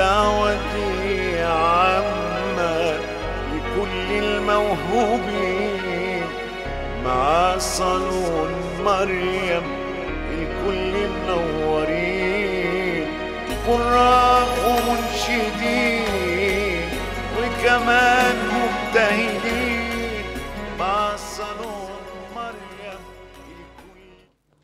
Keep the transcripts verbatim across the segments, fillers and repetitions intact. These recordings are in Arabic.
دعوتي عامة لكل الموهوبين، مع صالون مريم الكل منورين، قراء ومنشدين وكمان مبتهلين، مع صالون مريم الكل.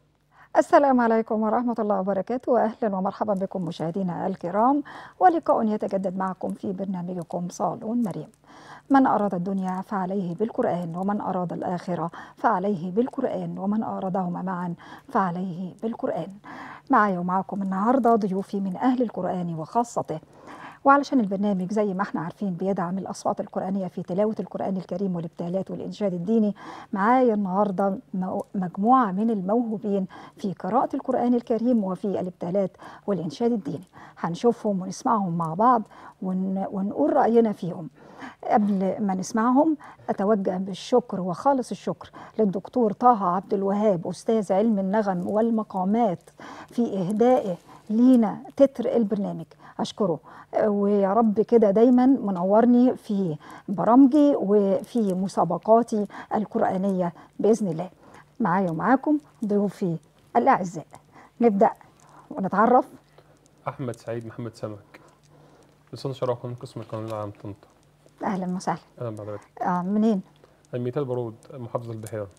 السلام عليكم ورحمة الله وبركاته، وأهلا ومرحبا بكم مشاهدينا الكرام، ولقاء يتجدد معكم في برنامجكم صالون مريم. من أراد الدنيا فعليه بالقرآن، ومن أراد الآخرة فعليه بالقرآن، ومن أرادهما معا فعليه بالقرآن. معي ومعكم النهاردة ضيوفي من أهل القرآن وخاصته، وعلشان البرنامج زي ما احنا عارفين بيدعم الأصوات القرآنية في تلاوة القرآن الكريم والابتهالات والإنشاد الديني، معايا النهاردة مجموعة من الموهوبين في قراءة القرآن الكريم وفي الابتهالات والإنشاد الديني. هنشوفهم ونسمعهم مع بعض ون... ونقول رأينا فيهم. قبل ما نسمعهم أتوجه بالشكر وخالص الشكر للدكتور طه عبد الوهاب، أستاذ علم النغم والمقامات، في إهدائه لينا تتر البرنامج. أشكره، ويا رب كده دايما منورني في برامجي وفي مسابقاتي القرآنية بإذن الله. معايا ومعاكم ضيوفي الأعزاء. نبدأ ونتعرف. أحمد سعيد محمد سمك، لسان شرح قانون قسم القانون العام طنطا. أهلا وسهلا. أهلا بحضرتك. آه منين؟ الميتال برود، محافظة البحيرة.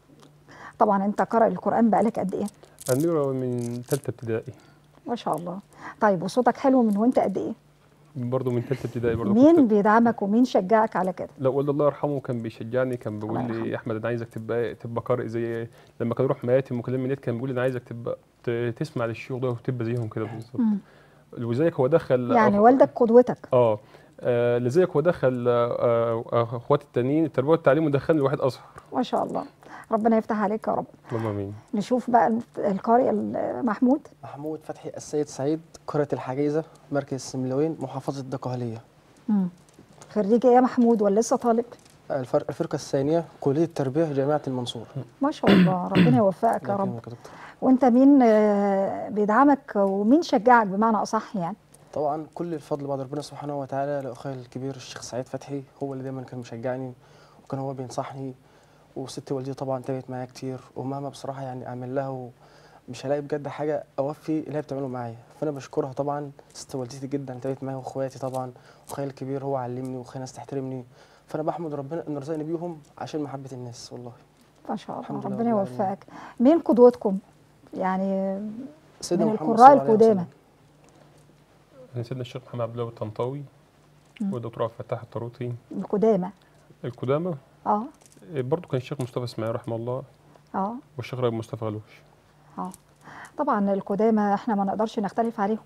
طبعا أنت قارئ القرآن بقالك قد إيه؟ النيرة من ثالثة ابتدائي. ما شاء الله. طيب وصوتك حلو من وأنت قد إيه؟ برضه من ثالثة ابتدائي برضه. مين كنت... بيدعمك ومين شجعك على كده؟ لا، والد الله يرحمه كان بيشجعني، كان بيقول لي احمد انا عايزك تبقى تبقى قارئ زي لما كان يروح مياتم وكلام من كان بيقول لي انا عايزك تبقى تسمع للشيوخ ده وتبقى زيهم كده بالظبط. ولذلك هو دخل يعني أخ... والدك قدوتك. اه, آه لذلك هو دخل آه اخواتي التانيين التربيه والتعليم ودخلني الواحد ازهر. ما شاء الله، ربنا يفتح عليك يا رب. اللهم امين. نشوف بقى القارئ محمود. محمود فتحي السيد سعيد، قرية الحجيزة، مركز السملوين، محافظة الدقهلية. امم خريج ايه يا محمود ولا لسه طالب؟ الفرق الفرقة الثانية، كلية التربية، جامعة المنصورة. ما شاء الله، ربنا يوفقك يا رب. وانت مين بيدعمك ومين شجعك بمعنى اصح يعني؟ طبعا كل الفضل بعد ربنا سبحانه وتعالى لاخوي الكبير الشيخ سعيد فتحي، هو اللي دايما كان مشجعني وكان هو بينصحني، وست والدتي طبعا تابعت معايا كتير، ومهما بصراحة يعني اعمل لها مش هلاقي بجد حاجه اوفي اللي هي بتعمله معايا، فانا بشكرها طبعا ست والدتي جدا، تابعت معايا، واخواتي طبعا، واخويا الكبير هو علمني وخلاني ناس تحترمني، فانا بحمد ربنا انه رزقني بيهم عشان محبه الناس والله. ما شاء الله، ربنا يوفقك. مين قدوتكم يعني سيدنا من محمد القراء القدامى؟ سيدنا الشيخ محمد عبد الله الطنطاوي والدكتور عبد الفتاح الطروطي. القدامى القدامى اه برضه كان الشيخ مصطفى اسماعيل رحمه الله، اه والشيخ راغب مصطفى غلوش. اه طبعا القدامى احنا ما نقدرش نختلف عليهم،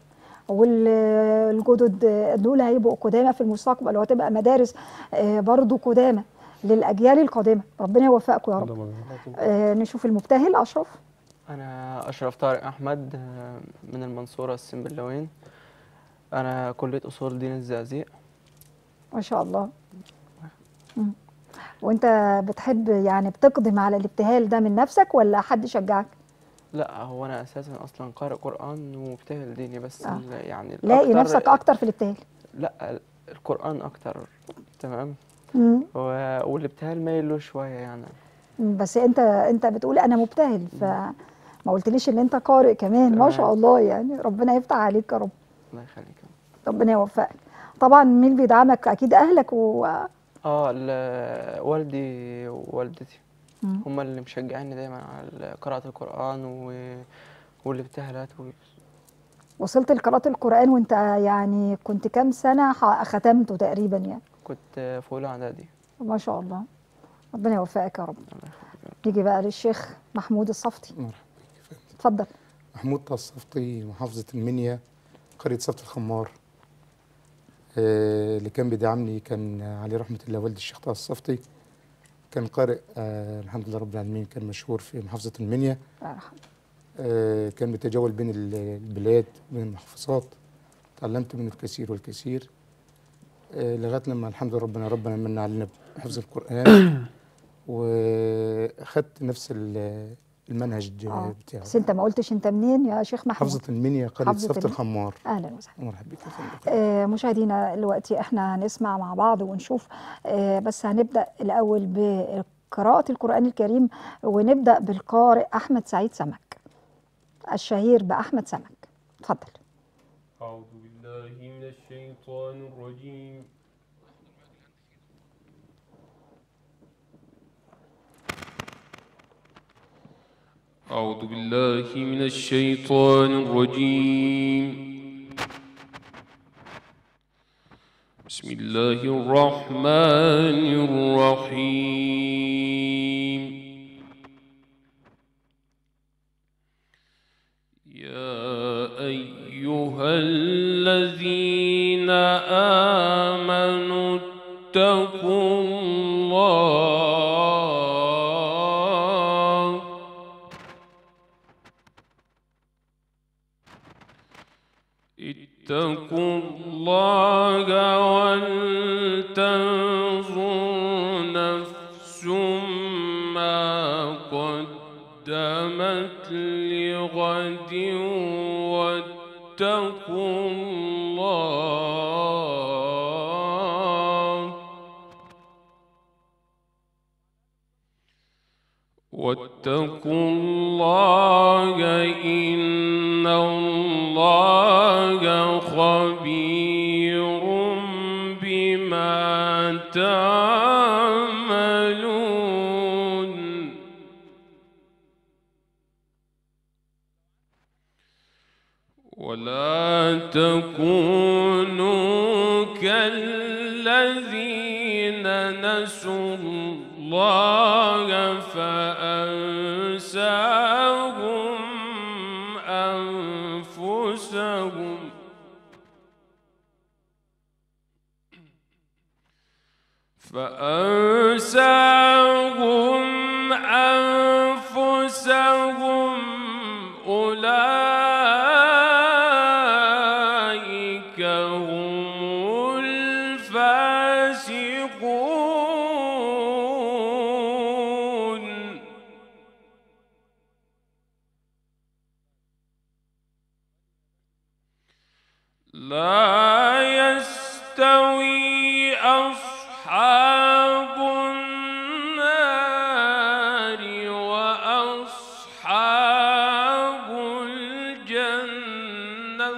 والجدد دول هيبقوا قدامى في المستقبل، وهتبقى مدارس برضو قدامى للاجيال القادمه. ربنا يوفقكم يا رب. آه نشوف المبتهل اشرف. انا اشرف طارق احمد من المنصوره السنبلاوين، انا كليه اصول دين الزقازيق. ما شاء الله. مم. وانت بتحب يعني بتقدم على الابتهال ده من نفسك ولا حد شجعك؟ لا، هو انا اساسا اصلا قارئ قران ومبتهل ديني، بس آه. يعني لاقي نفسك اكتر في الابتهال؟ لا، القران اكتر. تمام. مم. والابتهال مايل له شويه يعني. بس انت انت بتقول انا مبتهل، فما قلتليش ان انت قارئ كمان. ما شاء الله، يعني ربنا يفتح عليك يا رب. الله يخليك. ربنا يوفقك. طبعا مين بيدعمك؟ اكيد اهلك و اه والدي ووالدتي هم اللي مشجعيني دايما على قراءة القرآن و... والابتهالات و... وصلت لقراءة القرآن وانت يعني كنت كام سنة ختمته تقريبا يعني؟ كنت في أولى إعدادي. ما شاء الله، ربنا يوفقك يا رب. نيجي بقى للشيخ محمود الصفتي. مرحبا. اتفضل. محمود طه الصفتي، محافظة المنيا، قرية صفت الخمار. آه اللي كان بيدعمني كان عليه رحمة الله والد الشيخ طه الصفتي، كان قارئ آه الحمد لله رب العالمين، كان مشهور في محافظة المنيا. آه كان بيتجول بين البلاد وبين المحافظات، تعلمت منه الكثير والكثير آه لغاية لما الحمد لله ربنا ربنا من علينا بحفظ القرآن. وأخذت نفس المنهج آه. بتاعه. بس انت ما قلتش انت منين يا شيخ محمود؟ محافظة المنيا، قرية محافظة صفت المنيا. الخمار. اهلا وسهلا. مرحبا بك يا فندم. آه مشاهدينا دلوقتي احنا هنسمع مع بعض ونشوف، آه بس هنبدا الاول بقراءة القرآن الكريم، ونبدا بالقارئ احمد سعيد سمك الشهير باحمد سمك. اتفضل. أعوذ بالله من الشيطان الرجيم. أعوذ بالله من الشيطان الرجيم. بسم الله الرحمن الرحيم. يا أيها الذين آمنوا اتقوا الله اتقوا الله ولتنظر نفس ما قدمت لغد واتقوا الله واتقوا الله إن الله خبير بما تعملون. ولا تكونوا كالذين نسوا الله فأنساهم أنفسهم فأنساهم أنفسهم أولئك هم الفاسقون. لا يستوي أصحاب النار وأصحاب الجنة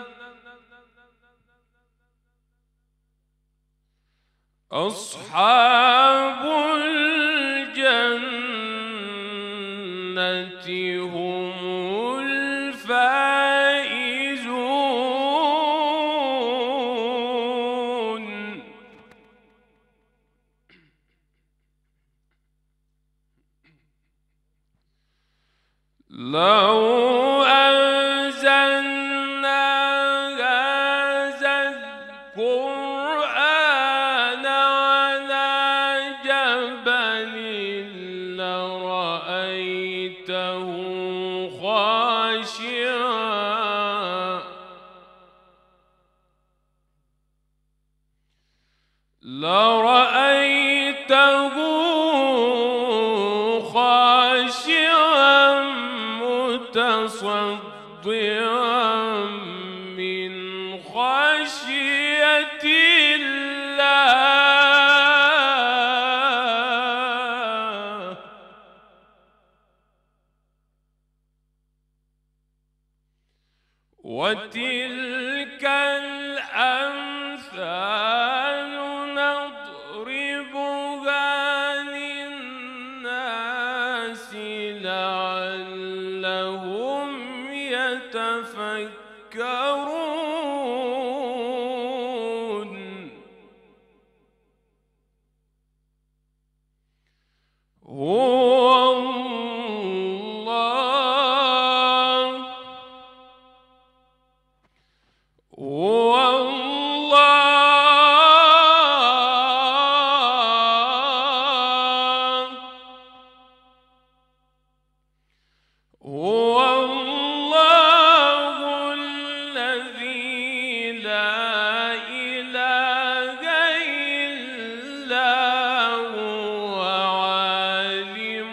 أصحاب الجنة هم الفائزون. لو أنزلنا هذا القرآن على جبل لرأيته خاشعا لرأيته خاشعا متصدعا من خشية الله. وتلك الأمثال نضربها للناس لعلهم يتفكرون. هو الله هو الله هو الله الذي لا إله إلا هو عالم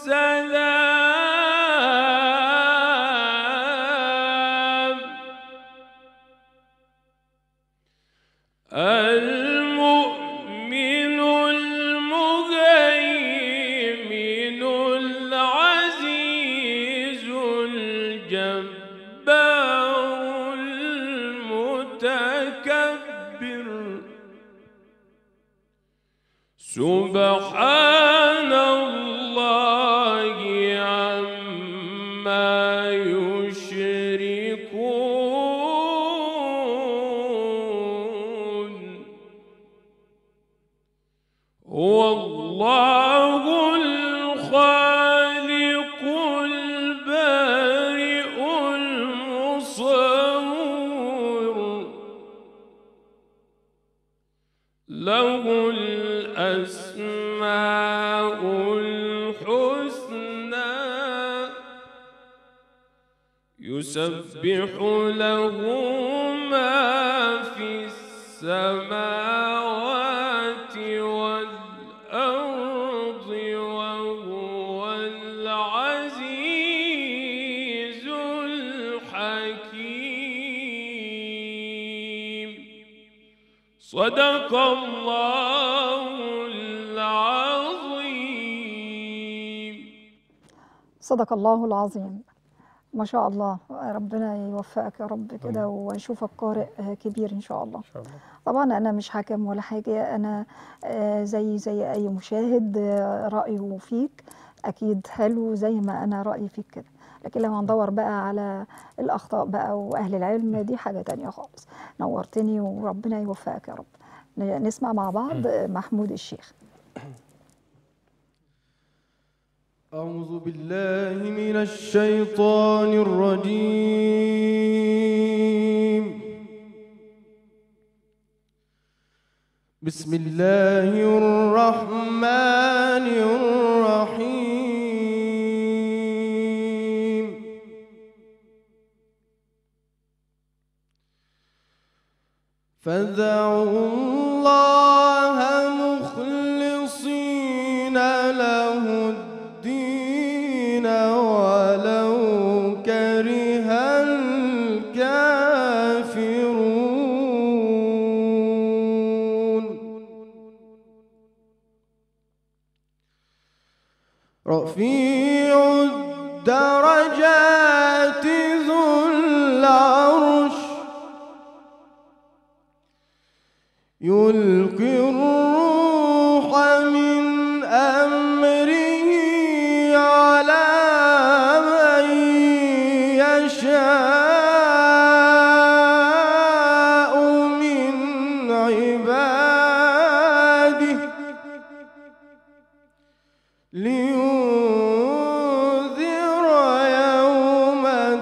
والسلام المؤمن المهيمن العزيز الجبار المتكبر سبحان الله عما يشركون هو الله الخالق البارئ المصور له الأسماء الحسنى يسبح له ما في السماوات والأرض وهو العزيز الحكيم صدق الله العظيم. صدق الله العظيم. ما شاء الله، ربنا يوفقك يا رب كده ونشوفك قارئ كبير إن شاء الله. إن شاء الله. طبعا أنا مش حاكم ولا حاجة، أنا آه، زي زي أي مشاهد آه، رأيه فيك أكيد حلو زي ما أنا رأيي فيك كده، لكن لو هندور بقى على الأخطاء بقى وأهل العلم دي حاجة تانية خالص. نورتني وربنا يوفقك يا رب. ن- نسمع مع بعض محمود الشيخ. أعوذ بالله من الشيطان الرجيم. بسم الله الرحمن الرحيم. فادعوا الله مخلصين له الدين ولو كره الكافرون. رفيع الدرجات ذو العرش يلقي الروح من أمره على من يشاء من عباده لينذر يوم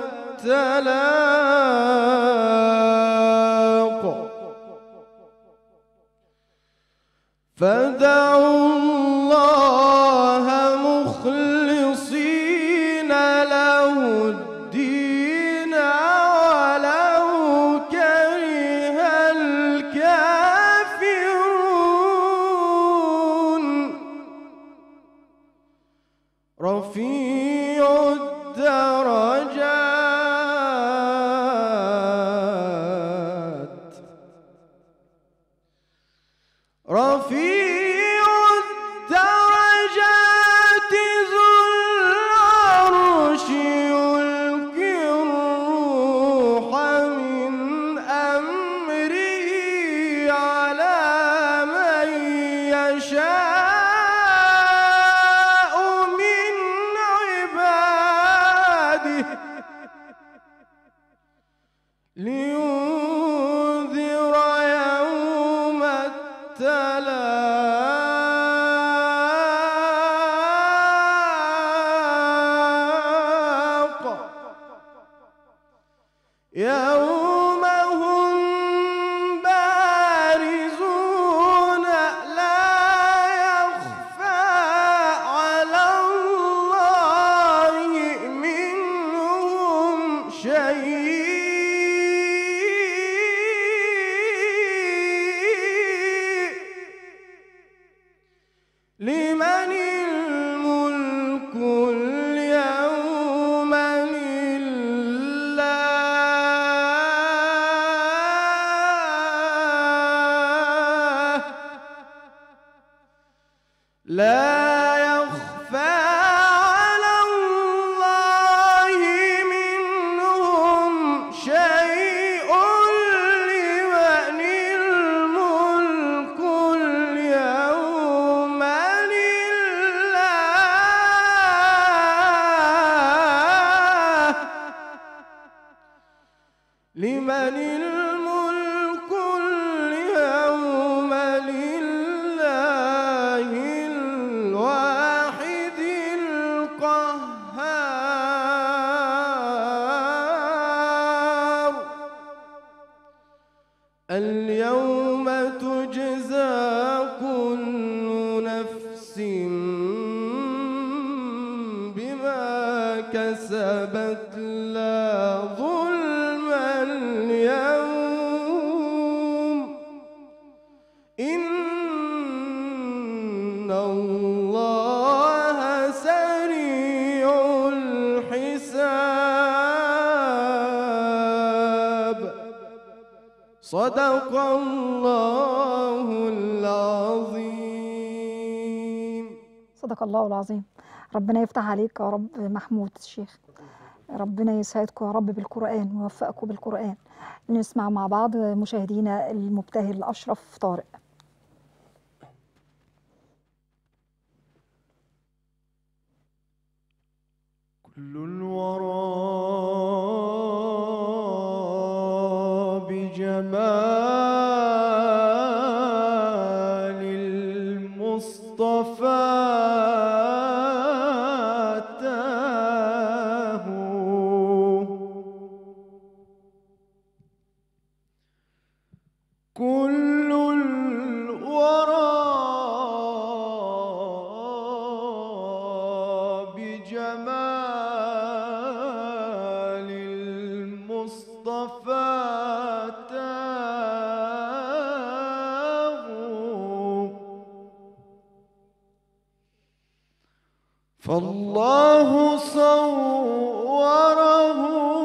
التلاق. فادعوا الله مخلصين له الدين ولو كره الكافرون. رفيع الدرجات رفيع الدرجات ذو العرش يلقي الروح من أمره على من يشاء من عباده لمن الملك اليوم لله الواحد القهار اليوم تجزى كل نفس بما كسبت لا ظلم اليوم إن الله سريع الحساب صدق الله العظيم. صدق الله العظيم. ربنا يفتح عليك يا رب محمود الشيخ، ربنا يسعدكم يا رب بالقرآن ويوفقكم بالقرآن. نسمع مع بعض مشاهدينا المبتهل أشرف طارق. كل الورى بجمال المصطفى تاه كل الورى بجمال المصطفى تاه فالله صوره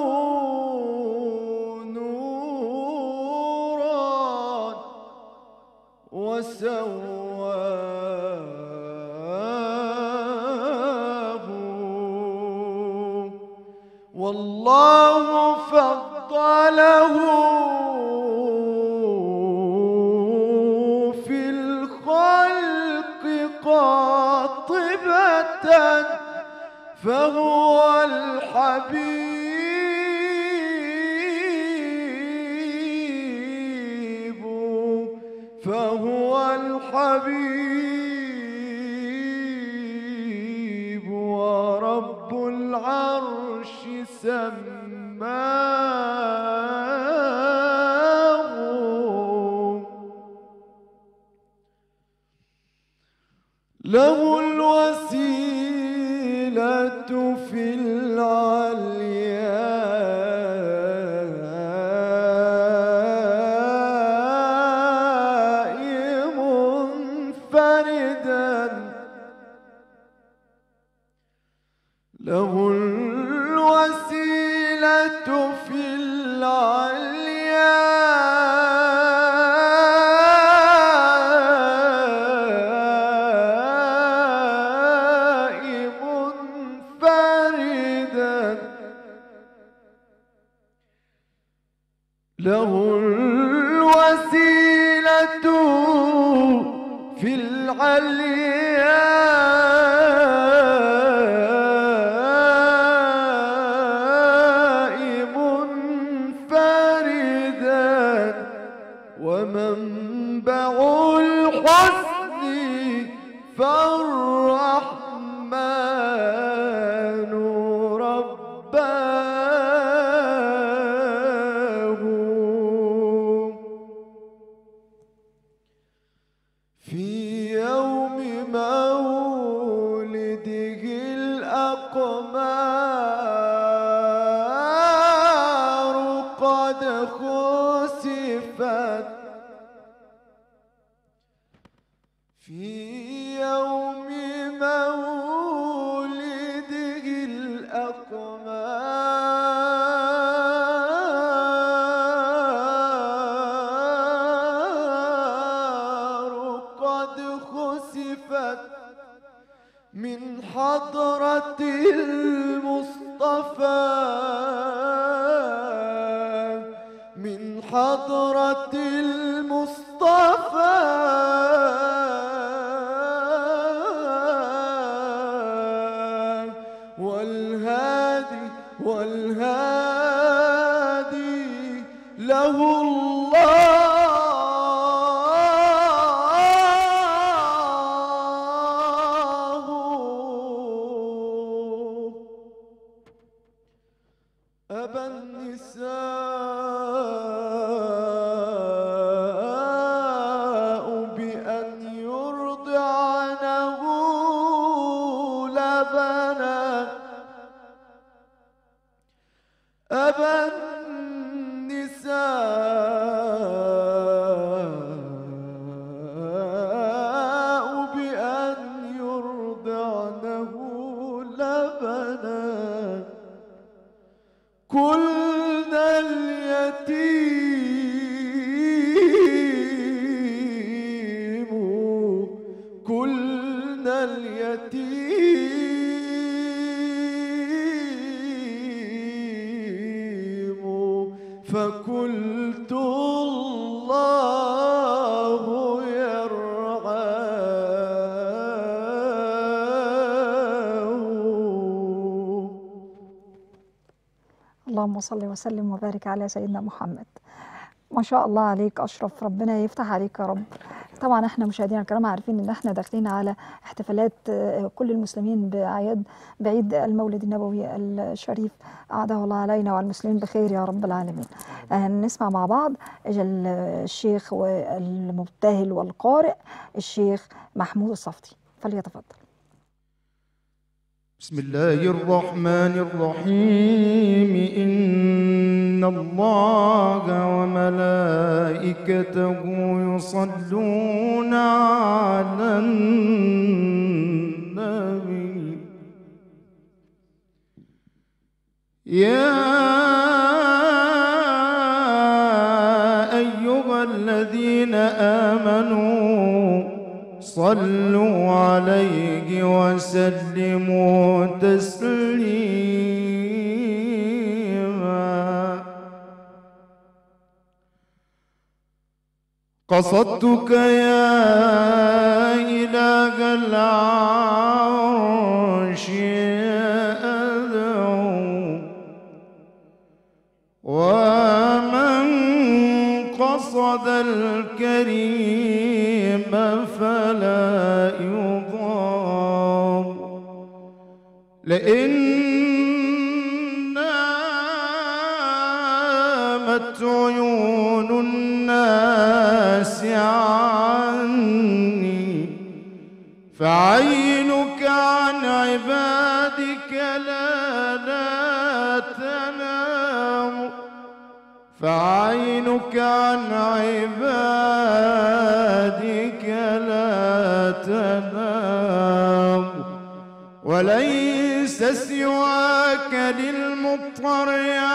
نورا وسواه والله فضله في الخلق قاطبة فهو الحبيب فهو الحبيب ورب العرش سماه له الوسيلة في العلياء منفردا له الوسيلة في العلياء منفردا له الوسيلة في العلياء منفردا ومنبع الحسن فالرحمن رباه في يوم مولده الأقمار قد خسفت في يوم مولده الأقمار قد خسفت من حضرة المصطفى من حضرة المصطفى والهادي والهادي أبى النساء بأن يرضعنه لبنا أبى النساء بأن يرضعنه لبنا كلنا اليتيم كلنا اليتيم فقلت الله يرعاه. اللهم صل وسلم وبارك على سيدنا محمد. ما شاء الله عليك أشرف، ربنا يفتح عليك يا رب. طبعا احنا مشاهدينا الكرام عارفين ان احنا داخلين على احتفالات كل المسلمين باعياد بعيد المولد النبوي الشريف، اعاده الله علينا وعلى المسلمين بخير يا رب العالمين. نسمع مع بعض الشيخ والمبتهل والقارئ الشيخ محمود الصفتي، فليتفضل. بسم الله الرحمن الرحيم. إن الله وملائكته يصلون على النبي يا أيها الذين آمنوا صلوا عليه وسلموا تسليما. قصدتك يا إله العرش أدعو ومن قصد الكريم فلا يضام. لئن نامت عيون الناس عني فعينك عن عبادك لا لا تنام. فعينك عن عبادك لا تنام. وليس سواك للمضطر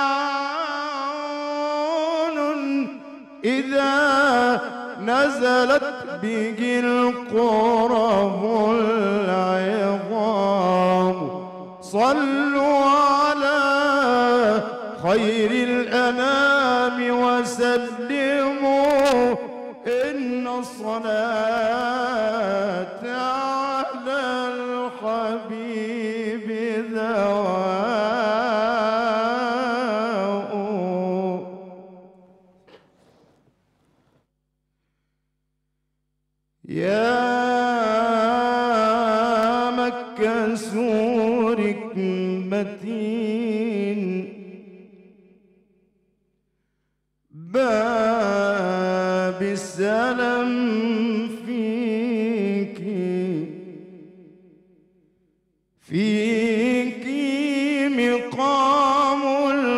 عون إذا نزلت به القرب العظام. صلوا على خير الأنام وسلموا إن الصلاة على الحبيب دواء. يا مكة سورك متين باب السلام فيك فيك مقام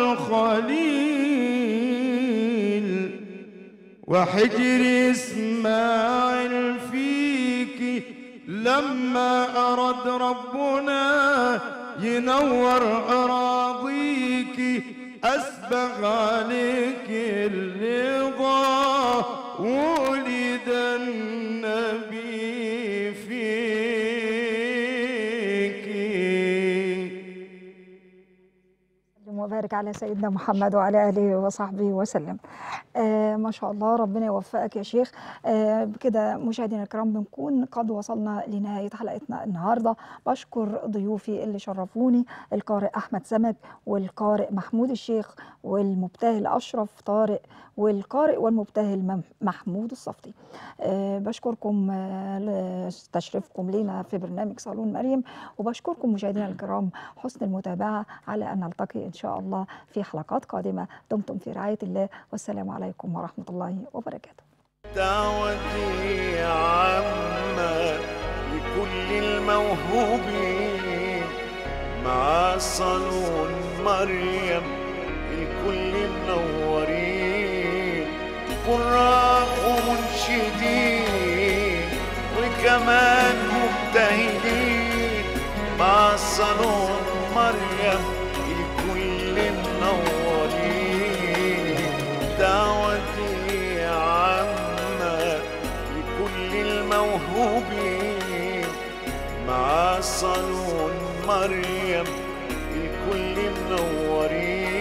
الخليل وحجر إسماعيل فيك لما أراد ربنا ينور أراضيك أسبغ عليك الرضا ولد النبي فيك. وبارك على سيدنا محمد وعلى آله وصحبه وسلم. آه ما شاء الله، ربنا يوفقك يا شيخ. آه بكده مشاهدينا الكرام بنكون قد وصلنا لنهاية حلقتنا النهاردة. بشكر ضيوفي اللي شرفوني، القارئ أحمد سمك والقارئ محمود الشيخ والمبتهل أشرف طارق والقارئ والمبتهل محمود الصفتي. آه بشكركم آه لتشريفكم لنا في برنامج صالون مريم، وبشكركم مشاهدينا الكرام حسن المتابعة، على أن نلتقي إن شاء الله شاء الله في حلقات قادمة. دمتم في رعاية الله، والسلام عليكم ورحمة الله وبركاته. دعوتي عامة لكل الموهوبين مع صالون مريم الكل منورين، قراء ومنشدين وكمان مبتهلين مع صالون مريم الكل منورين. دعوتي عامة لكل الموهوبين مع صالون مريم الكل منورين.